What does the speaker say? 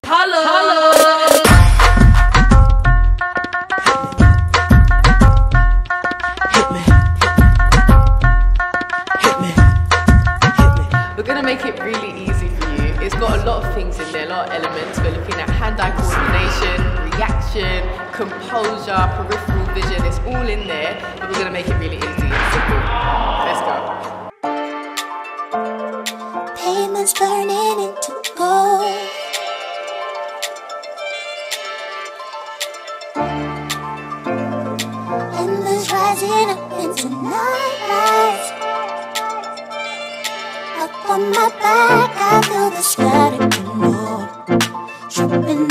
Hello. We're going to make it really easy for you. It's got a lot of things in there, a lot of elements. We're looking at hand-eye coordination, reaction, composure, peripheral vision. It's all in there, but we're going to make it really easy and simple. Let's go. Pavement's burning into gold. Embers rising up into nightlights. Up on my back, I feel the static below. Tripping